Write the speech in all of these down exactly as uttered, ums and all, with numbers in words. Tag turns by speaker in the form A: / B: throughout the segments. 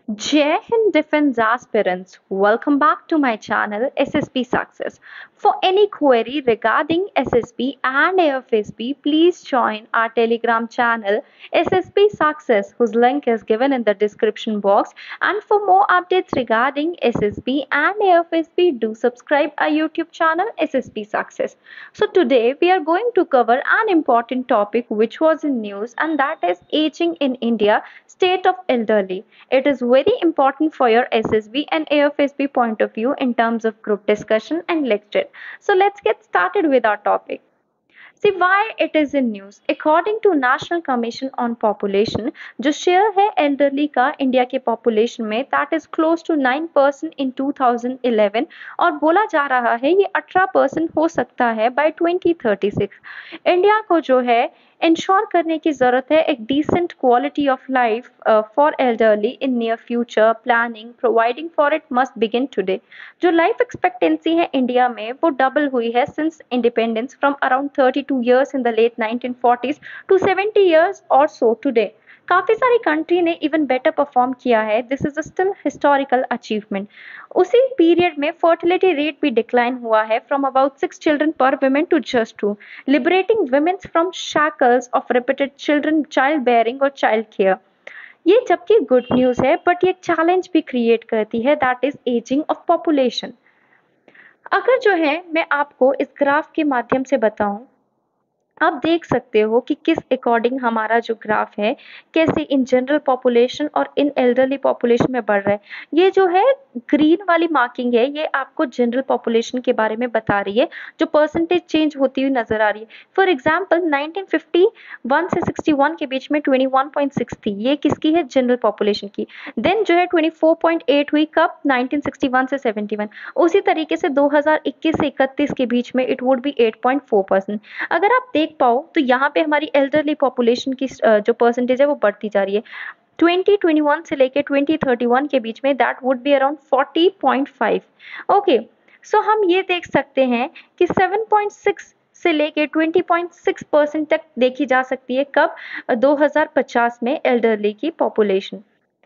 A: Jai Hind Defense aspirants, welcome back to my channel S S B Success. For any query regarding S S B and A F S B, please join our Telegram channel S S B Success, whose link is given in the description box. And for more updates regarding S S B and A F S B, do subscribe our YouTube channel S S B Success. So today we are going to cover an important topic which was in news, and that is aging in India, state of elderly. It is very important for your S S B and A F S B point of view in terms of group discussion and lecture. So let's get started with our topic. See why it is in news. According to national commission on population, जो share है elderly का India के population में, that is close to nine percent in two thousand eleven, और बोला जा रहा है ये अठारह परसेंट हो सकता है by twenty thirty six. India को जो है इंश्योर करने की ज़रूरत है एक decent quality of life for elderly in near future. Planning providing for it must begin today. जो लाइफ एक्सपेक्टेंसी है इंडिया में वो डबल हुई है since independence, from around thirty two years in the late nineteen forties to seventy years और so today. काफ़ी सारी country ने इवन बेटर परफॉर्म किया है। This is a still historical achievement. उसी पीरियड में फर्टिलिटी रेट भी डिक्लाइन हुआ है from about six children per women to just two, liberating womens from shackles of repeated children child bearing और child care. ये जबकि गुड न्यूज़ है, but ये चैलेंज भी क्रिएट करती है, that is ageing of population. अगर जो है मैं आपको इस ग्राफ के माध्यम से बताऊं, आप देख सकते हो कि किस अकॉर्डिंग हमारा जो ग्राफ है कैसे इन जनरल पॉपुलेशन और इन एल्डरली पॉपुलेशन में बढ़ रहा है। ये जो है ग्रीन वाली मार्किंग है, ये आपको जनरल पॉपुलेशन के बारे में बता रही है, जो परसेंटेज चेंज होती हुई नजर आ रही है। For example nineteen fifty one से सिक्सटी वन के बीच में ट्वेंटी वन पॉइंट सिक्स थी, ये किसकी है, जनरल पॉपुलेशन की। देन जो है ट्वेंटी फोर पॉइंट एट हुई कब, नाइनटीन सिक्सटी वन से सेवेंटी वन। उसी तरीके से दो हज़ार इक्कीस से इकतीस के बीच में it would be eight point four percent. अगर आप देख पाओ तो यहाँ पे हमारी एल्डरली पॉपुलेशन की अ, जो परसेंटेज है वो बढ़ती जा रही है। ट्वेंटी ट्वेंटी वन से लेके ट्वेंटी थर्टी वन के बीच में that would be around forty point five. Okay, so हम ये देख सकते हैं कि सेवन पॉइंट सिक्स से लेके ट्वेंटी पॉइंट सिक्स परसेंट तक देखी जा सकती है कब, दो हज़ार पचास में एल्डरली की पॉपुलेशन।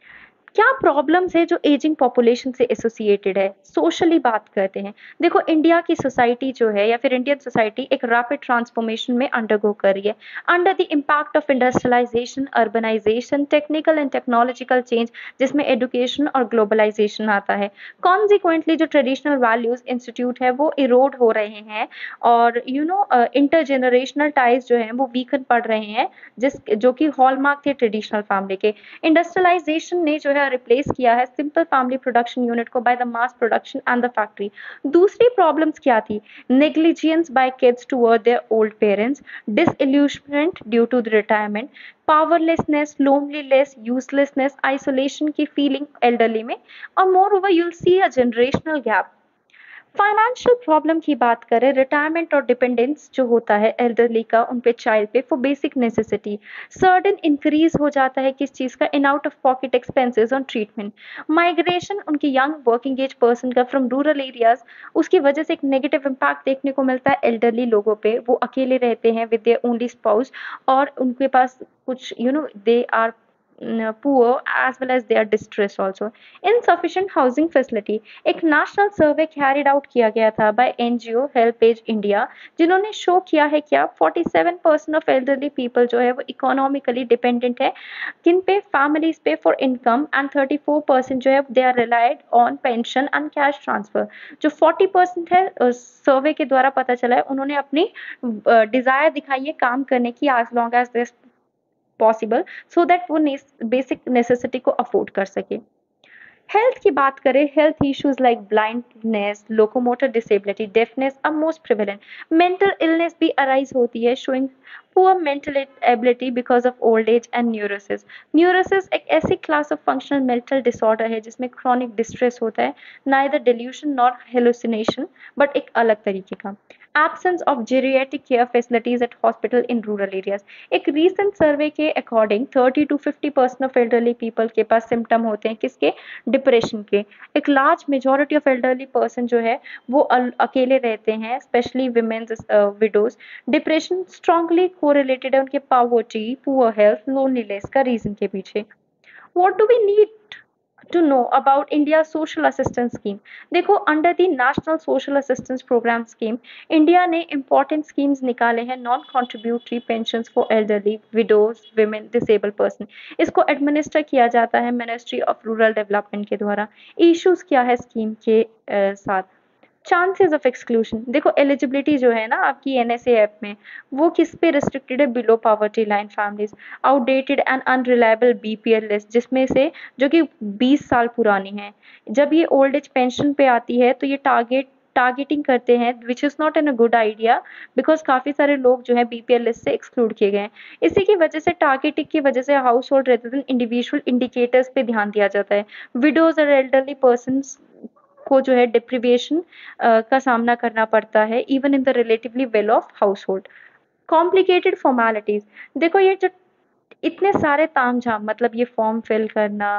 A: क्या प्रॉब्लम्स है जो एजिंग पॉपुलेशन से एसोसिएटेड है, सोशली बात करते हैं। देखो इंडिया की सोसाइटी जो है या फिर इंडियन सोसाइटी एक रैपिड ट्रांसफॉर्मेशन में अंडरगो कर रही है, under the impact of industrialisation, urbanisation, technical and technological change, जिसमें एजुकेशन और ग्लोबलाइजेशन आता है। कॉन्सिक्वेंटली जो ट्रेडिशनल वैल्यूज इंस्टीट्यूट है वो इरोड हो रहे हैं, और यू नो इंटरजेनरेशनल टाइज जो है वो वीकन पड़ रहे हैं, जिस जो कि हॉलमार्क थे ट्रेडिशनल फैमिली के। इंडस्ट्रियलाइजेशन ने जो है रिप्लेस किया है सिंपल फैमिली प्रोडक्शन यूनिट को by the mass production and the factory. दूसरी प्रॉब्लम्स क्या थी, negligence by kids toward their old parents, disillusionment due to the retirement, powerlessness, loneliness, uselessness, isolation की फीलिंग एल्डरली में, और moreover you'll see a generational gap. Financial problem की बात करें, retirement और डिपेंडेंस जो होता है एल्डरली का उन पे चाइल्ड पे for basic necessity, certain increase हो जाता है किस चीज़ का, in out of pocket expenses on treatment. Migration उनकी यंग वर्किंग एज पर्सन का फ्रॉम रूरल एरियाज, उसकी वजह से एक नेगेटिव इम्पैक्ट देखने को मिलता है एल्डरली लोगों पे। वो अकेले रहते हैं विद देयर ओनली स्पाउस, और उनके पास कुछ you know they are poor as well as they are distressed also. Insufficient housing facility, एक नेशनल सर्वे कैरिड आउट किया गया था बाय एनजीओ हेल्पेज इंडिया, जिन्होंने शो किया है क्या, forty seven percent of elderly people जो है वो इकोनॉमिकली डिपेंडेंट है, किन पे, फैमिलीज पे for income, and thirty four percent जो है they are relied on pension and cash transfer. जो फोर्टी परसेंट है सर्वे के द्वारा पता चला है, उन्होंने अपनी डिजायर दिखाई है काम करने की, as long as this possible, so that वो बेसिक नेसेसिटी को अफोर्ड कर सके। हेल्थ की बात करें, health issues like blindness, locomotor disability, deafness are most prevalent. Mental illness भी अराइज होती है, showing poor mental ability because of old age and neurosis. Neurosis एक ऐसी class of functional mental disorder है जिसमें क्रॉनिक डिस्ट्रेस होता है, neither delusion nor hallucination, but एक अलग तरीके का। Absence of geriatric care facilities at hospital in rural areas, एक रीसेंट सर्वे के according thirty two fifty percent of elderly people के पास सिम्टम होते हैं किसके, डिप्रेशन के। एक large majority of elderly person जो है वो अकेले रहते हैं, specially womens widows. Depression strongly correlated है उनके पॉवर्टी, पुअर हेल्थ, लोनलीनेस का रीजन के पीछे। What do we need to know about India's social assistance scheme. देखो under the national social assistance programme scheme India ने इंपॉर्टेंट स्कीम्स निकाले हैं non contributory pension for elderly widows women disable person इसको administer किया जाता है ministry of rural development के द्वारा इश्यूज क्या है स्कीम के uh, साथ चांसेस ऑफ एक्सक्लूजन देखो एलिजिबिलिटी जो है ना आपकी एनएसए ऐप में वो किस पे रिस्ट्रिक्टेड है below poverty line families outdated and unreliable BPL list जिसमें से जो कि बीस साल पुरानी है जब ये ओल्ड एज पेंशन पे आती है तो ये टारगेट टारगेटिंग करते हैं which is not an a good idea because काफी सारे लोग जो है बीपीएल लिस्ट से एक्सक्लूड किए गए हैं इसी की वजह से टारगेटिंग की वजह से household rather than individual indicators पे ध्यान दिया जाता है विडोज और एल्डरली पर्सन को जो है डिप्रिविएशन का सामना करना पड़ता है even in the relatively well off household complicated formalities देखो ये जो इतने सारे तामझाम मतलब ये फॉर्म फिल करना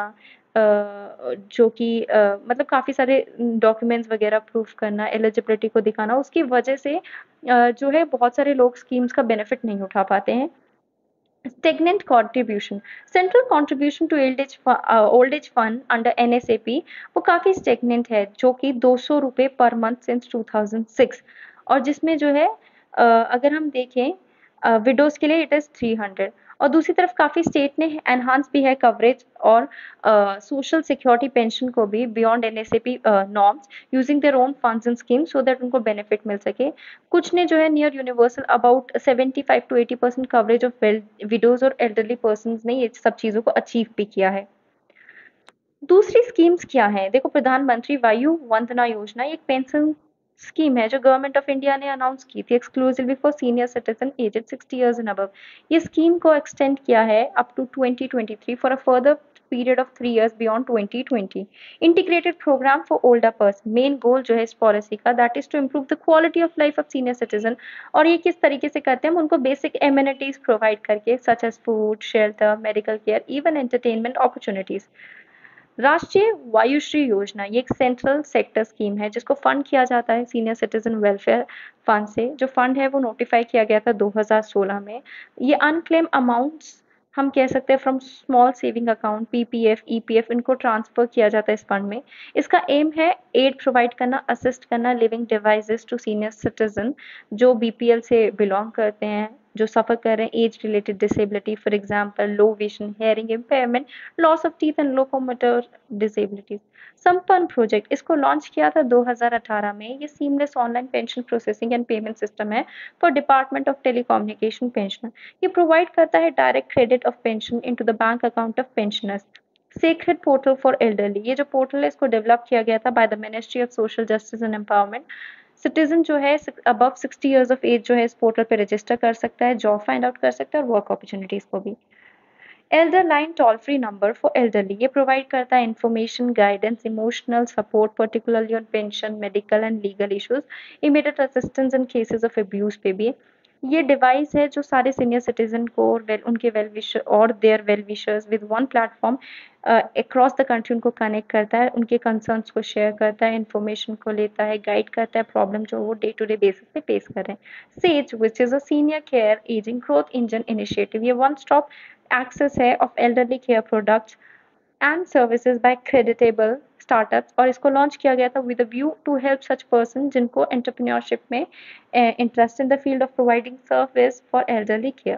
A: अ, जो कि अ, मतलब काफ़ी सारे डॉक्यूमेंट्स वगैरह प्रूफ करना एलिजिबिलिटी को दिखाना उसकी वजह से अ, जो है बहुत सारे लोग स्कीम्स का बेनिफिट नहीं उठा पाते हैं stagnant contribution central contribution to old age fu- uh, old age fund under N S A P वो काफी stagnant है जो कि दो सौ रुपए पर month since two thousand six और जिसमें जो है अ, अगर हम देखें विडोज के लिए इट इज थ्री हंड्रेड और दूसरी तरफ काफी स्टेट ने एनहांस भी है कवरेज और सोशल सिक्योरिटी पेंशन को भी beyond NSAP norms using their own funds and scheme so that उनको बेनिफिट मिल सके कुछ ने जो है near universal about seventy five to eighty percent coverage of widows और एल्डरली पर्सन ने ये सब चीजों को अचीव भी किया है दूसरी स्कीम्स क्या है देखो प्रधानमंत्री वायु वंदना योजना ये एक पेंशन स्कीम है जो गवर्नमेंट ऑफ इंडिया ने अनाउंस की थी exclusively for senior citizen aged sixty years and above ये स्कीम को एक्सटेंड किया है up to twenty twenty three for a further period of three years beyond twenty twenty integrated programme for older person main goal जो है इस policy का that is to improve the quality of life of senior citizen और ये किस तरीके से करते हैं हम उनको बेसिक एम्यूनिटीज प्रोवाइड करके such as food shelter medical care even entertainment opportunities Rashtriya Vayoshri योजना ये एक सेंट्रल सेक्टर स्कीम है जिसको फंड किया जाता है सीनियर सिटीजन वेलफेयर फंड से जो फंड है वो नोटिफाई किया गया था दो हज़ार सोलह में ये अनक्लेम अमाउंट्स हम कह सकते हैं from small saving account PPF EPF इनको ट्रांसफर किया जाता है इस फंड में इसका एम है एड प्रोवाइड करना असिस्ट करना living devices to senior citizen जो बीपीएल से बिलोंग करते हैं जो सफर कर रहे हैं age related disability for example low vision hearing impairment loss of teeth and locomotor disabilities Sampann project इसको लॉन्च किया था दो हज़ार अठारह में ये seamless online pension processing and payment system है for department of telecommunication pensioner ये प्रोवाइड करता है direct credit of pension into the bank account of pensioners sacred portal for elderly ये जो पोर्टल है इसको डेवलप किया गया था by the ministry of social justice and empowerment citizen जो है above sixty years of age जो है इस पोर्टल पे रजिस्टर कर सकता है जॉब फाइंड आउट कर सकता है और वर्क अपॉर्चुनिटीज को भी elder line toll free number for elderly ये प्रोवाइड करता है information guidance emotional support particularly on pension medical and legal issues immediate assistance in cases of abuse पे भी ये डिवाइस है जो सारे सीनियर सिटीजन को और वेल उनके वेल विशर और their well wishers with one platform across the country उनको कनेक्ट करता है उनके कंसर्न्स को शेयर करता है इन्फॉर्मेशन को लेता है गाइड करता है प्रॉब्लम जो वो डे टू डे बेसिस पे फेस कर रहे हैं SAGE which is a senior care ageing growth engine initiative ये वन स्टॉप एक्सेस है of elderly care products and services by creditable startups और इसको लॉन्च किया गया था with a view to help such person जिनको एंटरप्रेन्योरशिप में interest in the field of providing service for elderly care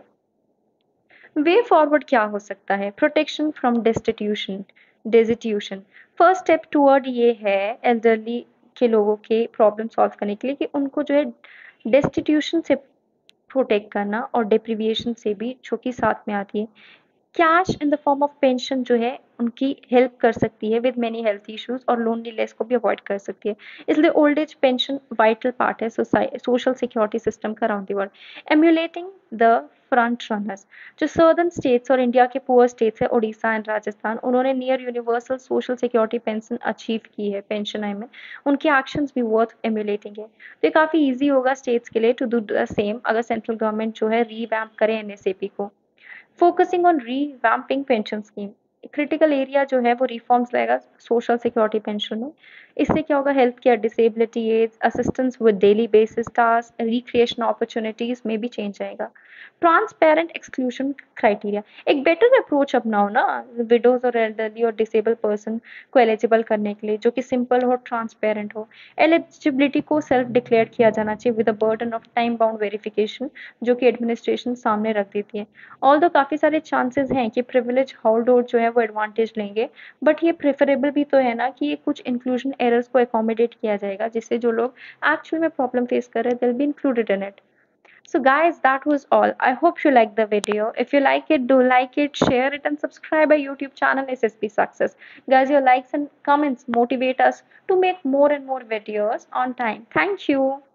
A: way forward क्या हो सकता है protection from destitution destitution first step toward ये है एल्डरली के लोगों के प्रॉब्लम सॉल्व करने के लिए कि उनको जो है डेस्टिट्यूशन से प्रोटेक्ट करना और डिप्रिविएशन से भी जो कि साथ में आती है cash in the form of pension जो है उनकी हेल्प कर सकती है विद मेनी हेल्थ इश्यूज और लोनलीनेस को भी अवॉइड कर सकती है इसलिए old age pension vital part है सोशल सिक्योरिटी सिस्टम का around the world emulating the front runners जो सर्दर्न स्टेट्स और इंडिया के पुअर स्टेट्स है उड़ीसा एंड राजस्थान उन्होंने near universal social security pension achieve की है पेंशन आई में उनके एक्शंस भी वर्थ एम्यूलेटिंग है तो ये काफ़ी ईजी होगा स्टेट्स के लिए टू डू द सेम अगर सेंट्रल गवर्नमेंट जो है रीवैम्प करे एनएसएपी को focusing on revamping pension scheme critical area जो है वो रिफॉर्म्स लाएगा सोशल सिक्योरिटी पेंशन में इससे क्या होगा, health care, disability aids, assistance with daily basis task, recreation opportunities में भी चेंज आएगा। ट्रांसपेरेंट एक्सक्लूजन क्राइटेरिया, एक बेटर अप्रोच अपनाओ ना विडोज और एल्डरली और डिसेबल पर्सन को एलिजिबल करने के लिए, जो कि सिंपल हो, ट्रांसपेरेंट हो। एलिजिबिलिटी को सेल्फ डिक्लेयर किया जाना चाहिए with a burden of time bound verification, जो कि एडमिनिस्ट्रेशन सामने रख देती है। ऑल दो काफ़ी सारे चांसेस हैं कि प्रिविलेज होल्ड जो है वो एडवांटेज लेंगे, बट ये प्रेफरेबल भी तो है ना कि ये कुछ इंक्लूजन एरर्स को अकोमोडेट किया जाएगा, जिससे जो लोग एक्चुअल में प्रॉब्लम फेस कर रहे हैं, will be included in it. So guys, that was all. I hope you liked the video. If you like it, do like it, share it, and subscribe our YouTube channel S S P Success. Guys, your likes and comments motivate us to make more and more videos on time. Thank you.